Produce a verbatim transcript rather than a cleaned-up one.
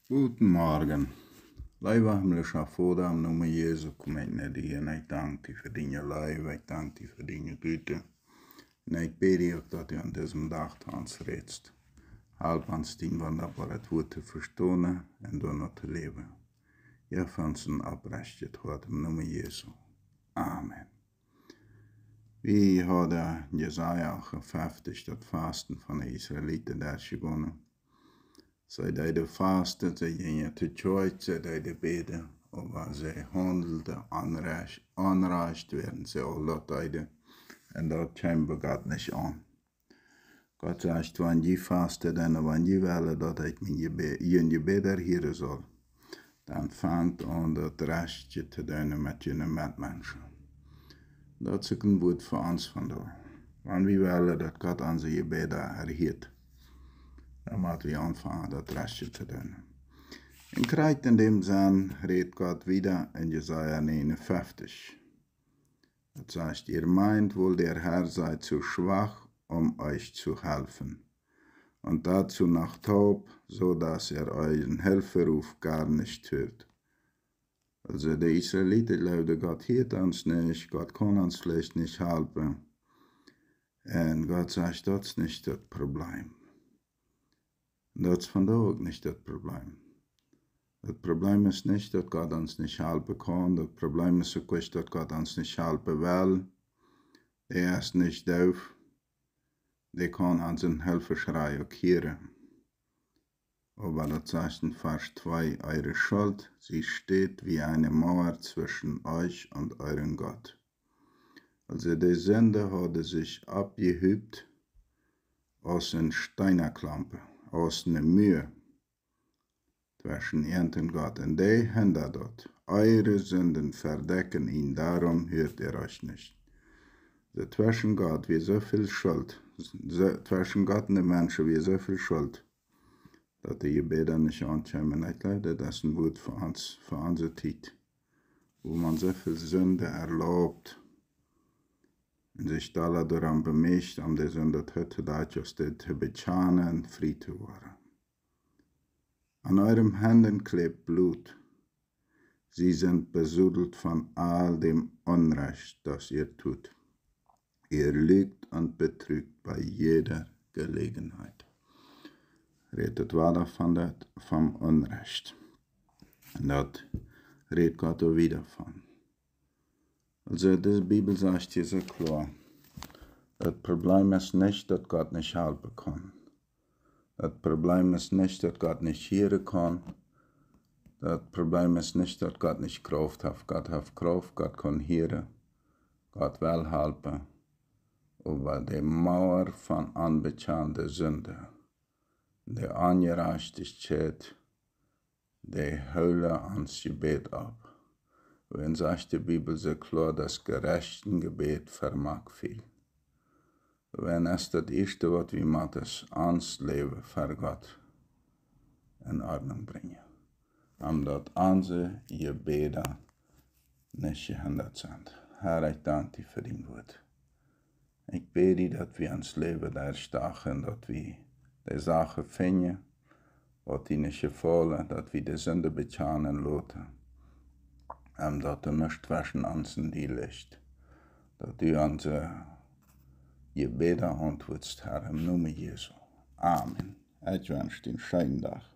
Guten Morgen. Lieve himmlischer Vater, im Namen Jesu kom ik naar die en ik dank u voor die leven, ik dank u voor die güte. En ik bid u ook dat u an diesem Tag uns redest. Halb uns die wunderbare Wort zu verstehen und dann zu leben. Ja, von uns abrechtet heute im Namen Jesu. Amen. Wie hat der Jesaja auch gefestigt, das Fasten von den Israeliten durchgegangen. Zij deden vasten, zij gingen te church, zij deden beden, aber zij handelden onrecht, werden sie auch dat deden. En dat kwam bij God niet aan. God zegt, wanneer je vasten, en wanneer je willen dat ik je gebeden hier zal, dan vangt aan dat rechtje te doen met je medmensen. Dat is een woord voor ons vandaag. Wanneer we willen dat God onze gebeden herhiert, dan moeten we aanvangen dat rechtje te doen. En krijgt in dem Sinn, redet Gott wieder in Jesaja neunundfünfzig. Das sagt, ihr meint wohl, der Herr sei zu schwach, um euch zu helfen, und dazu noch taub, so dass er euren Hilferuf gar nicht hört. Also die Israeliten glaubten, Gott hört uns nicht, Gott kann uns vielleicht nicht helfen. Und Gott sagt, das ist nicht das Problem. Dat is vandaag ook niet das Problem. Das Problem ist nicht, dass Gott uns nicht helfen kann. Das Problem ist auch nicht, dass Gott uns nicht helfen will. Er ist nicht doof. Der kann unseren Hilfeschrei auch hören. Aber das sagt in Vers zwei, eure Schuld, sie steht wie eine Mauer zwischen euch und euren Gott. Also die Sünde hatte sich abgehebt aus einer Steinerklampe. Aus einer Mühe zwischen ihr und Gott. Und die hindert dort. Eure Sünden verdecken ihn, darum hört er euch nicht. So zwischen Gott wie so viel Schuld, so, zwischen Gott und den Menschen wie so viel Schuld, dass die Gebete nicht ankommen. Ich glaube, das ist ein Wort für uns, für unsere Zeit, wo man so viel Sünde erlaubt und sich da daran bemischt, um die Sünde heutzutage zu bezahlen und frei zu werden. An euren Händen klebt Blut. Sie sind besudelt von all dem Unrecht, das ihr tut. Ihr lügt und betrügt bei jeder Gelegenheit. Redet weiter von das, vom Unrecht. Und das redet Gott auch wieder von. Also die Bibel sagt hier so klar, das Problem ist nicht, dass Gott nicht helfen kann. Das Problem ist nicht, dass Gott nicht hören kann. Das Problem ist nicht, dass Gott nicht Kraft hat. Gott hat Kraft, Gott kann hören, Gott will helfen. Aber die Mauer von unbezahlter Sünde, die Ungerechtigkeit, die Hölle ans Gebet ab. Wenn sagt die Bibel so klar, das gerechte Gebet vermag viel. Wenn es das erste, was wir machen, ist, ans Leben für Gott in Ordnung bringen. Omdat unsere Gebete nicht gehindert sind. Herr, ich danke dir für dein Wort. Ich bete, dass wir uns Leben durchstachen, dass wir die Sache finden, was die nicht gefallen, dass wir die Sünde bezahlen lassen. Um dat er nicht zwischen uns in die Licht, dass du unsere Gebete antwortest, Herr, im Namen Jesu. Amen. Ich wünsche dir einen schönen Tag.